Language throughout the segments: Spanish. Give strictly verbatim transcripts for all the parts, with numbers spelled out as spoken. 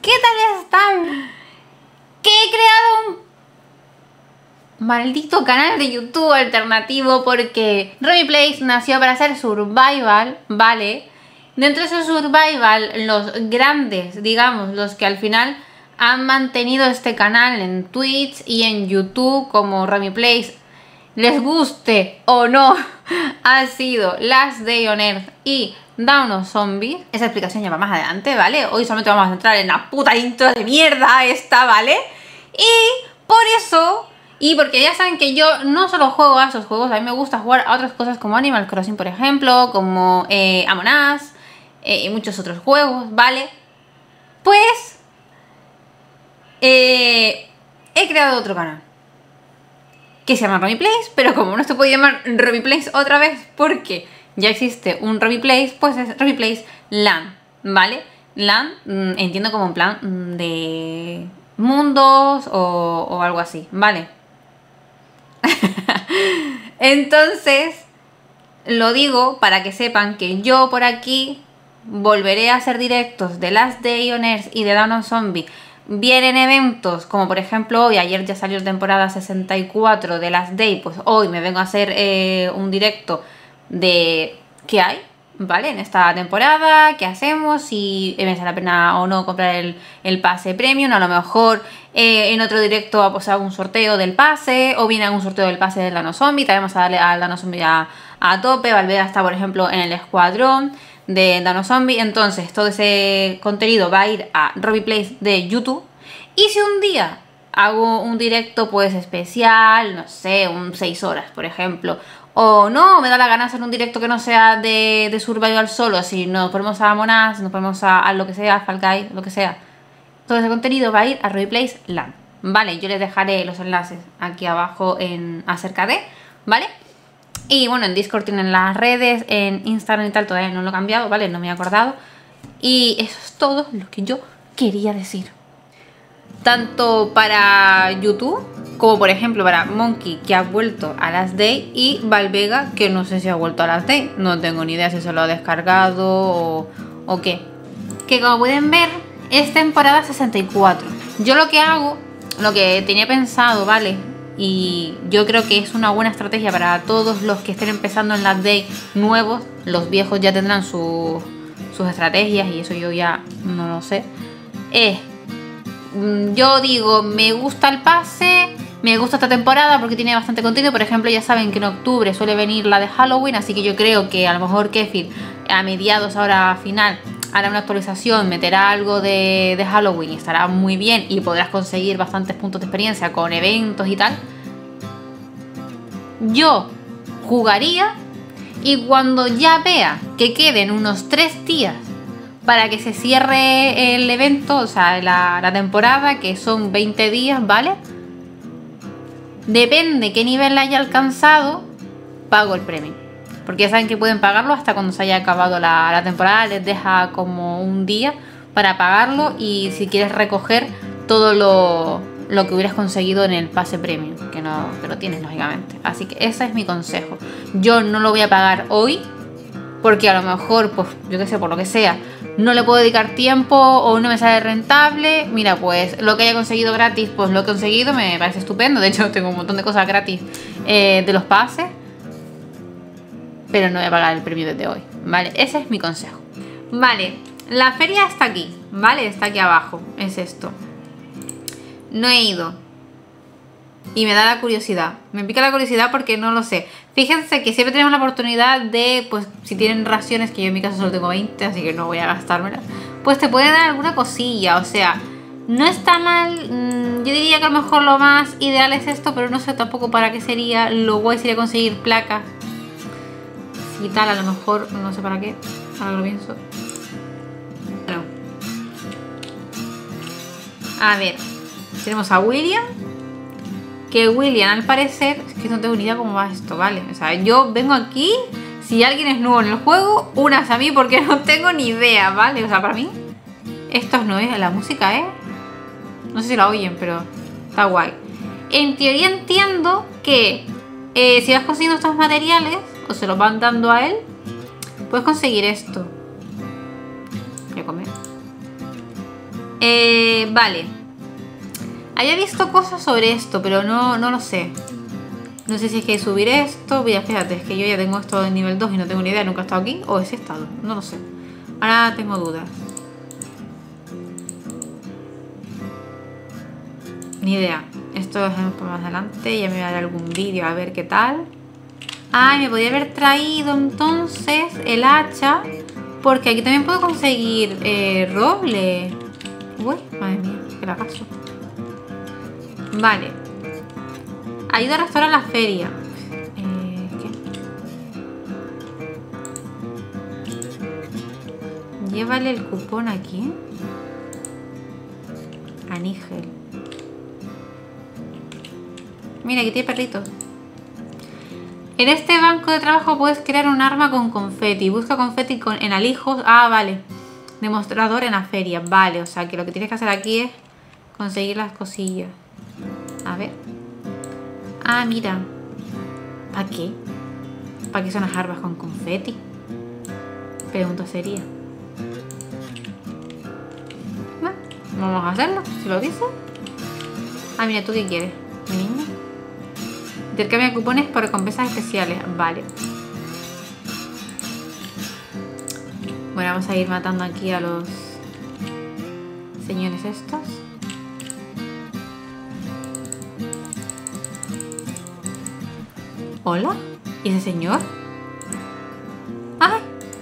¿Qué tal están? Que he creado un maldito canal de YouTube alternativo porque RemiPlays nació para hacer survival, ¿vale? Dentro de ese survival, los grandes, digamos, los que al final han mantenido este canal en Twitch y en YouTube como RemiPlays, les guste o no, ha sido Last Day on Earth y Dawn of Zombies. Esa explicación ya va más adelante, ¿vale? Hoy solamente vamos a centrar en la puta intro de mierda esta, ¿vale? Y por eso, y porque ya saben que yo no solo juego a esos juegos, a mí me gusta jugar a otras cosas como Animal Crossing, por ejemplo, como eh, Among Us eh, y muchos otros juegos, ¿vale? Pues eh, he creado otro canal que se llama RemiPlays, pero como no se puede llamar RemiPlays otra vez porque ya existe un RemiPlays, pues es RemiPlays LAN, ¿vale? LAN mmm, entiendo como en plan mmm, de mundos o, o algo así, ¿vale? Entonces, lo digo para que sepan que yo por aquí volveré a hacer directos de Last Day on Earth y de Dawn of Zombies. Vienen eventos como por ejemplo hoy, ayer ya salió temporada sesenta y cuatro de Last Day, pues hoy me vengo a hacer eh, un directo de qué hay, ¿vale? En esta temporada, qué hacemos, si merece la pena o no comprar el, el pase premium, a lo mejor eh, en otro directo pues hago un sorteo del pase, o viene algún sorteo del pase del Dawn of Zombies, también vamos a darle al Dawn of Zombies a, a tope, Valveda está por ejemplo en el escuadrón de Dawn of Zombies, entonces todo ese contenido va a ir a RemiPlays de YouTube. Y si un día hago un directo pues especial, no sé, un seis horas por ejemplo, o no, me da la gana hacer un directo que no sea de, de survival solo, si nos ponemos a Among Us, nos ponemos a, a lo que sea, Fall Guys, lo que sea, todo ese contenido va a ir a RemiPlays LAN, ¿vale? Yo les dejaré los enlaces aquí abajo en acerca de, ¿vale? Y bueno, en Discord tienen las redes, en Instagram y tal todavía no lo he cambiado, ¿vale? No me he acordado. Y eso es todo lo que yo quería decir. Tanto para YouTube, como por ejemplo para Monkey, que ha vuelto a Last Day, y Valvega, que no sé si ha vuelto a Last Day. No tengo ni idea si se lo ha descargado o, o qué. Que como pueden ver, es temporada sesenta y cuatro. Yo lo que hago, lo que tenía pensado, ¿vale? Y yo creo que es una buena estrategia para todos los que estén empezando en Last Day nuevos. Los viejos ya tendrán su, sus estrategias y eso yo ya no lo sé. Es, yo digo, me gusta el pase, me gusta esta temporada porque tiene bastante contenido. Por ejemplo, ya saben que en octubre suele venir la de Halloween, así que yo creo que a lo mejor Kefir a mediados, ahora final, hará una actualización, meterá algo de, de Halloween y estará muy bien y podrás conseguir bastantes puntos de experiencia con eventos y tal. Yo jugaría y cuando ya vea que queden unos tres días para que se cierre el evento, o sea, la, la temporada, que son veinte días, ¿vale? Depende qué nivel haya alcanzado, pago el premio. Porque ya saben que pueden pagarlo hasta cuando se haya acabado la, la temporada, les deja como un día para pagarlo y si quieres recoger todo lo, lo que hubieras conseguido en el pase premium, que no que lo tienes lógicamente. Así que ese es mi consejo. Yo no lo voy a pagar hoy porque a lo mejor, pues yo qué sé, por lo que sea, no le puedo dedicar tiempo o no me sale rentable. Mira, pues lo que haya conseguido gratis, pues lo he conseguido, me parece estupendo. De hecho tengo un montón de cosas gratis eh, de los pases, pero no voy a pagar el premio desde hoy, ¿vale? Ese es mi consejo. Vale, la feria está aquí, ¿vale? Está aquí abajo, es esto. No he ido y me da la curiosidad, me pica la curiosidad porque no lo sé. Fíjense que siempre tenemos la oportunidad de, pues si tienen raciones, que yo en mi caso solo tengo veinte, así que no voy a gastármelas, pues te pueden dar alguna cosilla, o sea, no está mal. Yo diría que a lo mejor lo más ideal es esto, pero no sé tampoco para qué sería. Lo guay sería conseguir placas y tal, a lo mejor, no sé para qué, ahora lo pienso. Bueno. A ver, tenemos a William, que William al parecer, es que no tengo ni idea cómo va esto, ¿vale? O sea, yo vengo aquí, si alguien es nuevo en el juego, únase a mí porque no tengo ni idea, ¿vale? O sea, para mí, esto no es la música, ¿eh? No sé si la oyen, pero está guay. En teoría entiendo que eh, si vas consiguiendo estos materiales, o se los van dando a él, puedes conseguir esto. Voy a comer. Eh, vale. Había visto cosas sobre esto, pero no, no lo sé. No sé si es que subir esto. Mira, fíjate, es que yo ya tengo esto en nivel dos y no tengo ni idea, nunca he estado aquí. O sí he estado, no lo sé. Ahora tengo dudas. Ni idea. Esto lo hacemos por más adelante. Ya me voy a dar algún vídeo a ver qué tal. Ay, me podría haber traído entonces el hacha. Porque aquí también puedo conseguir eh, roble. Uy, madre mía, que la paso. Vale. Ayuda a restaurar la feria. Eh, ¿qué? Llévale el cupón aquí. A Nígel. Mira, aquí tiene perritos. En este banco de trabajo puedes crear un arma con confeti. Busca confeti con, en alijos. Ah, vale. Demostrador en la feria. Vale, o sea que lo que tienes que hacer aquí es conseguir las cosillas. A ver. Ah, mira. ¿Para qué? ¿Para qué son las armas con confeti? Pregunta sería. Bueno, vamos a hacerlo, si lo dice. Ah, mira, ¿tú qué quieres, mi niña? Intercambia cupones por recompensas especiales. Vale. Bueno, vamos a ir matando aquí a los señores estos. ¿Hola? ¿Y ese señor? ¡Ay!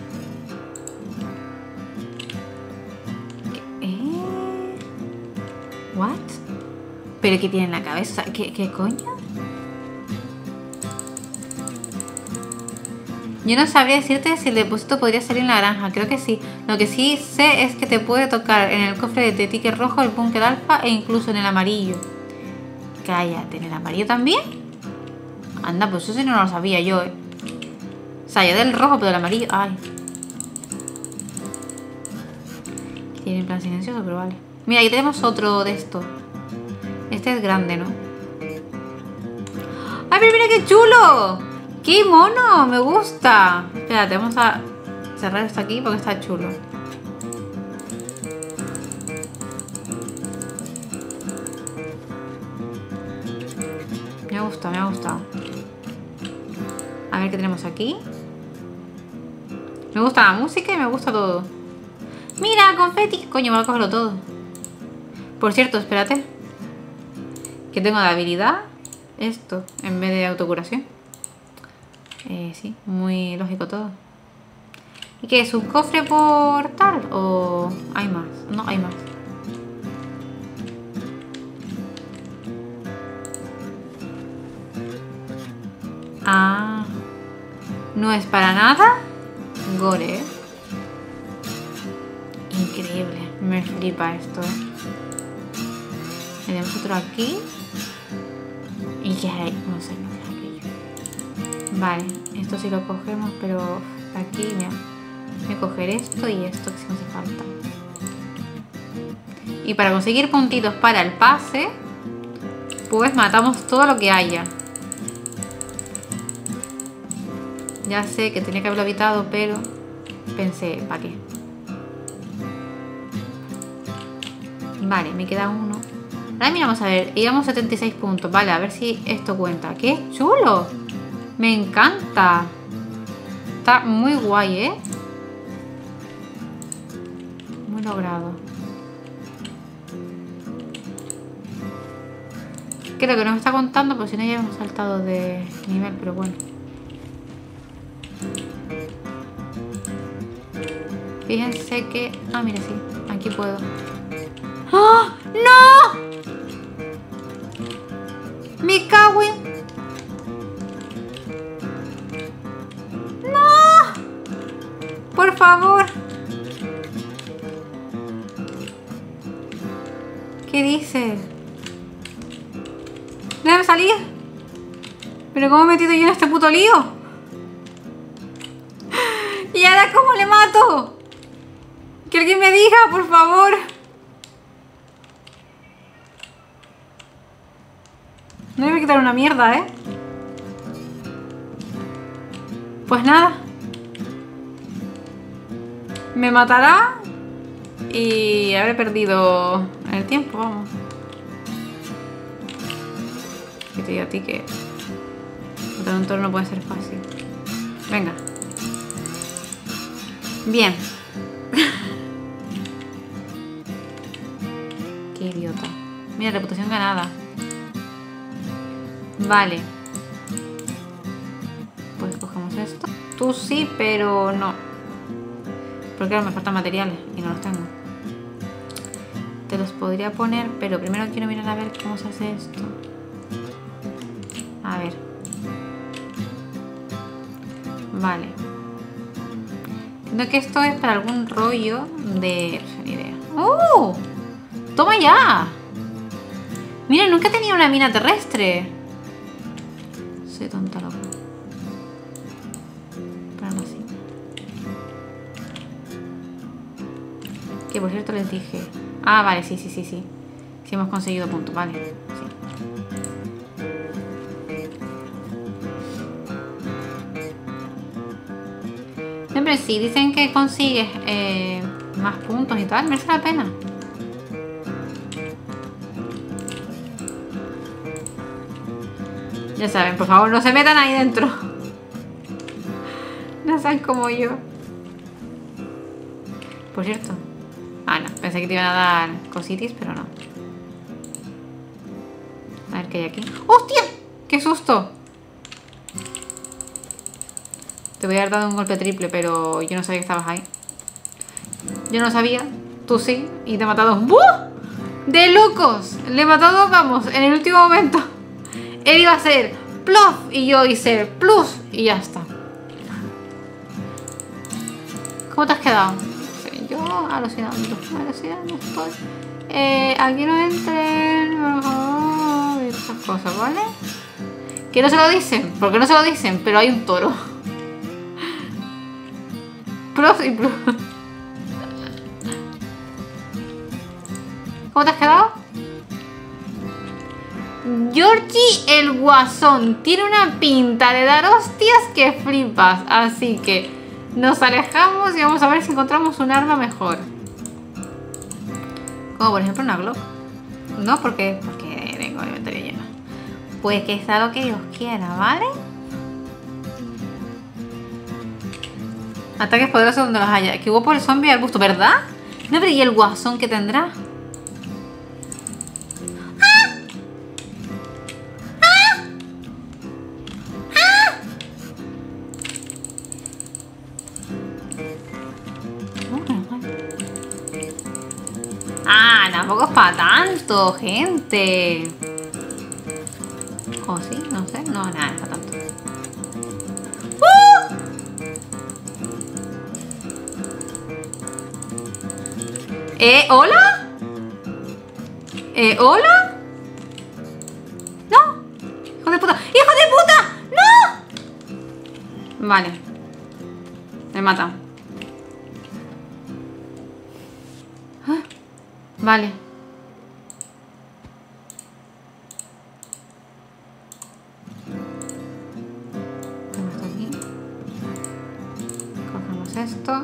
¿Qué? ¿Eh? ¿What? ¿Pero qué tiene en la cabeza? ¿Qué, qué coño? Yo no sabría decirte si el depósito podría salir en la granja. Creo que sí. Lo que sí sé es que te puede tocar en el cofre de ticket rojo, el búnker alfa e incluso en el amarillo. Cállate, ¿en el amarillo también? Anda, pues eso sí no lo sabía yo, eh. O sea, yo del rojo, pero del amarillo. Ay. Tiene en plan silencioso, pero vale. Mira, aquí tenemos otro de estos. Este es grande, ¿no? ¡Ay, pero mira qué chulo! ¡Qué mono! Me gusta. Espérate, vamos a cerrar esto aquí porque está chulo. Me gusta, me ha gustado. A ver qué tenemos aquí. Me gusta la música y me gusta todo. ¡Mira, confeti! Coño, voy a cogerlo todo. Por cierto, espérate. Que tengo de habilidad esto en vez de autocuración. Eh, sí, muy lógico todo. ¿Y qué es? ¿Un cofre por tal? ¿O hay más? No, hay más. Ah, no es para nada gore. Increíble, me flipa esto, ¿eh? Tenemos otro aquí. ¿Y qué hay? No sé, no sé aquello. Vale, esto sí lo cogemos, pero aquí, mira, voy a coger esto y esto que sí me hace falta. Y para conseguir puntitos para el pase, pues matamos todo lo que haya. Ya sé que tenía que haberlo evitado, pero pensé, ¿para qué? Vale, me queda uno. Ahora miramos a ver, íbamos setenta y seis puntos. Vale, a ver si esto cuenta. ¡Qué chulo! Me encanta. Está muy guay, ¿eh? Muy logrado. Creo que no me está contando, porque si no ya hemos saltado de nivel, pero bueno. Fíjense que... Ah, mira, sí. Aquí puedo. ¡Oh! ¡No! Me cago en... ¡No! Por favor. ¿Qué dices? Déjame salir. ¿Pero cómo me he metido yo en este puto lío? ¿Y ahora cómo le mato? Que alguien me diga, por favor. No me voy a quitar una mierda, ¿eh? Pues nada. ¿Me matará? Y habré perdido el tiempo, vamos. Que te digo a ti que botar un toro no puede ser fácil. Venga. Bien. Qué idiota. Mira, reputación ganada. Vale. Pues cogemos esto. Tú sí, pero no. Porque ahora me faltan materiales y no los tengo. Te los podría poner, pero primero quiero mirar a ver cómo se hace esto. A ver. Vale. Entiendo que esto es para algún rollo de... No sé ni idea. ¡Oh! ¡Toma ya! Mira, nunca he tenido una mina terrestre. Soy tonta loca. Pero no así. Que por cierto les dije... Ah, vale, sí, sí, sí, sí. Sí hemos conseguido puntos, vale. Sí. Siempre sí, dicen que consigues eh, más puntos y tal, merece la pena. Ya saben, por favor, no se metan ahí dentro. No sean como yo. Por cierto. Ah, no, pensé que te iban a dar cositis, pero no. A ver qué hay aquí. ¡Hostia! ¡Qué susto! Te voy a haber dado un golpe triple, pero yo no sabía que estabas ahí. Yo no sabía, tú sí, y te he matado. ¡Buh! ¡De locos! Le he matado, vamos, en el último momento. Él iba a hacer plus y yo hice plus y ya está. ¿Cómo te has quedado? Sí, yo alucinando, alucinando estoy. Eh, aquí no entren, por favor, y esas cosas, ¿vale? Que no se lo dicen, porque no se lo dicen, pero hay un toro. Plus y plus. ¿Cómo te has quedado? Georgie el Guasón tiene una pinta de dar hostias que flipas. Así que nos alejamos y vamos a ver si encontramos un arma mejor. Como por ejemplo una Glock. No, porque, porque tengo el inventario lleno. Pues que sea lo que Dios quiera, ¿vale? Ataques poderosos donde los haya. Que hubo por el zombie al busto, ¿verdad? No, pero ¿y el Guasón que tendrá? Ah, tampoco es para tanto, gente. ¿O sí? No sé. No, nada, es para tanto. ¡Uh! ¿Eh? ¿Hola? ¿Eh? ¿Hola? ¡No! ¡Hijo de puta! ¡Hijo de puta! ¡No! Vale. Me mata. ¿Ah? Vale. Tengo esto aquí. Cogemos esto.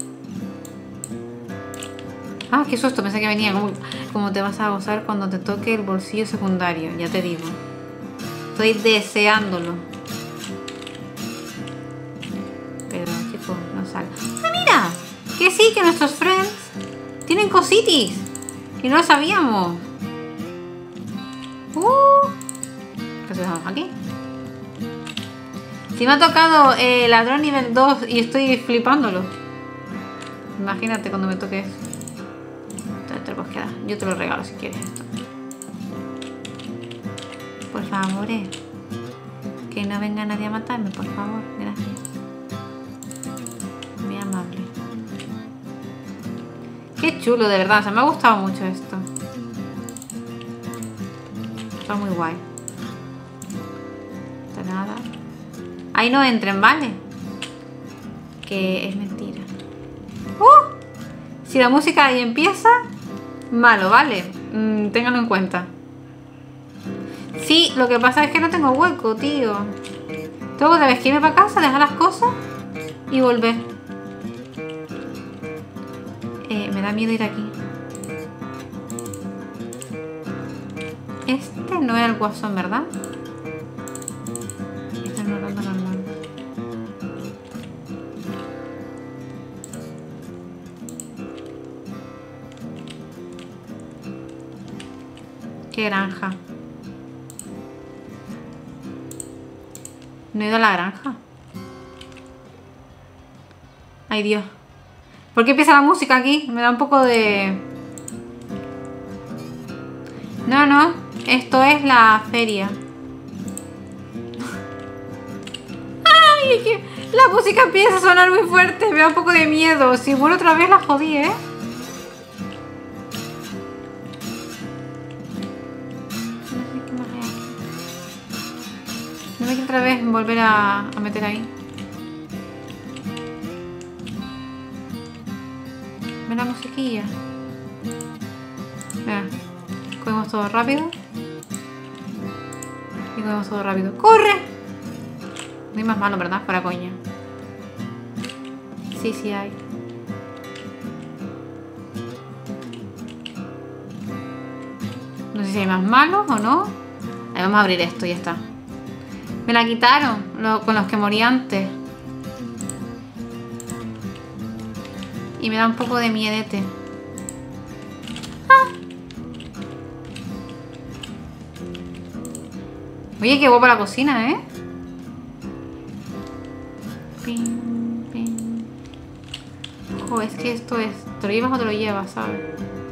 Ah, qué susto, pensé que venía. Como, como te vas a gozar cuando te toque el bolsillo secundario, ya te digo. Estoy deseándolo. Pero, chicos, no sale. ¡Ah, mira! Que sí, que nuestros friends tienen cositis. Y no lo sabíamos. Uh. ¿Qué hacemos aquí? Si me ha tocado eh, ladrón nivel dos y estoy flipándolo. Imagínate cuando me toque eso. Entonces te lo puedes quedar. Yo te lo regalo si quieres esto. Por favor, eh. Que no venga nadie a matarme, por favor. Gracias. Muy amable. Qué chulo, de verdad. O sea, me ha gustado mucho esto. Está muy guay. No está nada. Ahí no entren, ¿vale? Que es mentira. ¡Uh! Si la música ahí empieza, malo, ¿vale? Mm, ténganlo en cuenta. Sí, lo que pasa es que no tengo hueco, tío. Tengo que vez que irme para casa, dejar las cosas y volver. Eh, Me da miedo ir aquí. Este no es el guasón, ¿verdad? Este no es el normal. Qué granja. No he ido a la granja. Ay, Dios. ¿Por qué empieza la música aquí? Me da un poco de... No, no. Esto es la feria. Ay, que la música empieza a sonar muy fuerte. Me da un poco de miedo. Si vuelvo otra vez la jodí, ¿eh? No sé qué más hay aquí. No me quiero otra vez volver a, a meter ahí. Ve la musiquilla. Mira, cogemos todo rápido. Y cogemos todo rápido. ¡Corre! No hay más malo, ¿verdad? Para coña. Sí, sí hay. No sé si hay más malos o no. Ahí vamos a abrir esto y ya está. Me la quitaron lo, con los que morí antes. Y me da un poco de miedete. ¡Ah! Oye, qué guapa la cocina, ¿eh? Pin, pin. Ojo, es que esto es... ¿Te lo llevas o te lo llevas, sabes?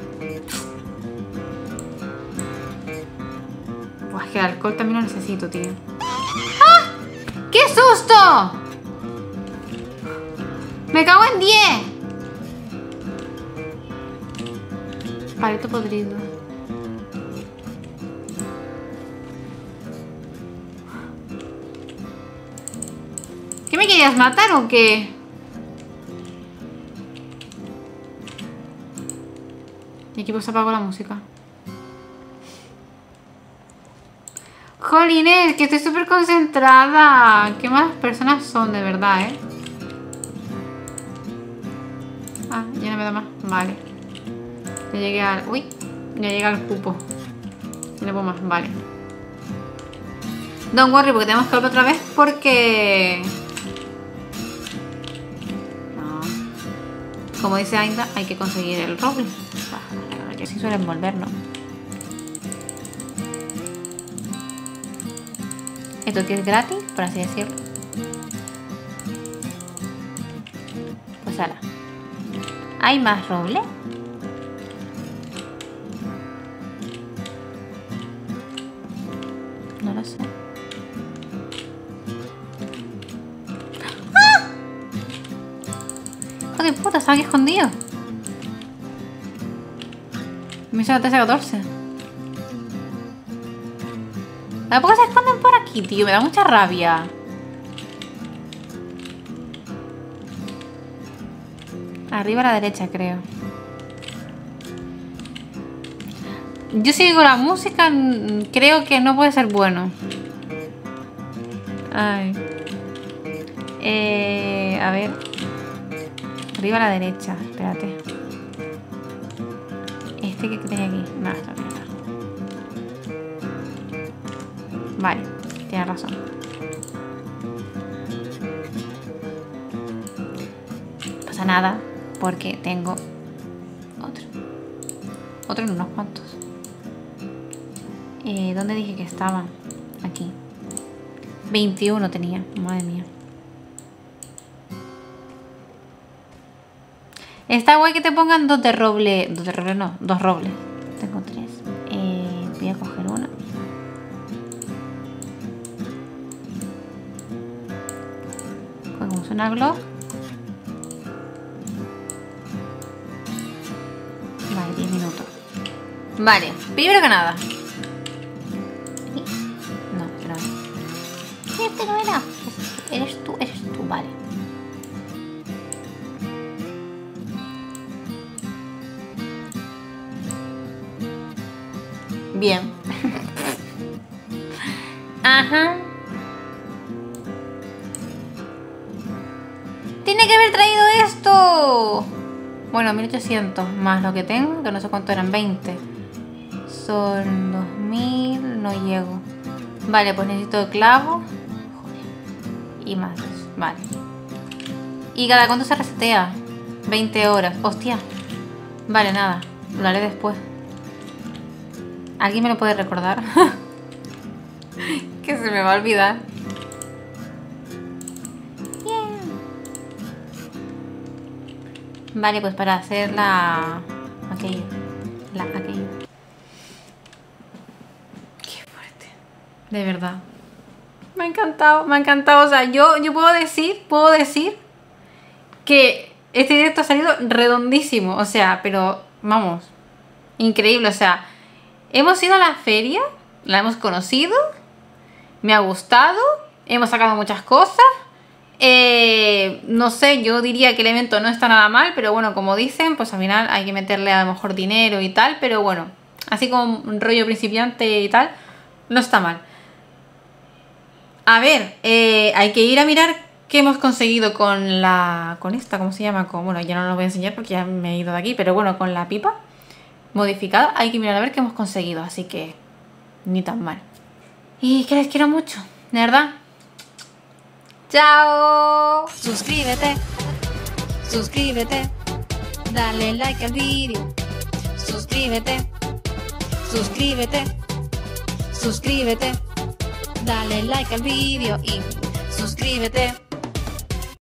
Buah, es que el alcohol también lo necesito, tío. ¡Ah! ¡Qué susto! ¡Me cago en diez! Palito podrido. ¿Qué me querías matar o qué? Y aquí pues apago la música. Jolines, que estoy súper concentrada. Qué malas personas son, de verdad, ¿eh? Ah, ya no me da más. Vale. Ya llegué al... Uy, ya llegué al cupo. Ya no puedo más, vale. Don't worry, porque tenemos que volver otra vez porque... No. Como dice Ainda, hay que conseguir el roble. Que sí suelen volver, ¿no? Esto que es gratis, por así decirlo. Pues ahora. ¿Hay más roble? No lo sé. ¡Ah! ¡Oh, qué puta! Estaba aquí escondido. Me hizo la trece catorce. ¿Por qué se esconden por aquí, tío? Me da mucha rabia. Arriba a la derecha, creo. Yo sigo la música, creo que no puede ser bueno. Ay. Eh, a ver. Arriba a la derecha, espérate. Este que tenía aquí. No, esta no está. Vale, tienes razón. No pasa nada, porque tengo otro. Otro en unos cuantos. Eh, ¿Dónde dije que estaban? Aquí. veintiuno tenía, madre mía. Está guay que te pongan dos de roble. Dos de roble no, dos robles. Tengo tres. Eh, voy a coger una. Cogemos una glock. Vale, diez minutos. Vale, primero que nada. No, este no es. Este no era. Eres tú, eres tú, vale. Bien. Ajá. Tiene que haber traído esto. Bueno, mil ochocientos más lo que tengo, que no sé cuánto eran, veinte. Son dos mil, no llego. Vale, pues necesito clavo. Joder. Y más dos, vale. ¿Y cada cuánto se resetea? veinte horas, hostia. Vale, nada, lo haré después. ¿Alguien me lo puede recordar? Que se me va a olvidar. Yeah. Vale, pues para hacer la... aquello. La... aquello. Qué fuerte. De verdad. Me ha encantado, me ha encantado. O sea, yo, yo puedo decir, puedo decir que este directo ha salido redondísimo. O sea, pero vamos, increíble. O sea, hemos ido a la feria, la hemos conocido, me ha gustado, hemos sacado muchas cosas. Eh, no sé, yo diría que el evento no está nada mal, pero bueno, como dicen, pues al final hay que meterle a lo mejor dinero y tal. Pero bueno, así como un rollo principiante y tal, no está mal. A ver, eh, hay que ir a mirar qué hemos conseguido con la... con esta, ¿cómo se llama? Con, bueno, ya no lo voy a enseñar porque ya me he ido de aquí, pero bueno, con la pipa modificada hay que mirar a ver qué hemos conseguido, así que ni tan mal. Y que les quiero mucho, de verdad. ¡Chao! Suscríbete, suscríbete, dale like al vídeo. Suscríbete, suscríbete, suscríbete, dale like al vídeo y suscríbete.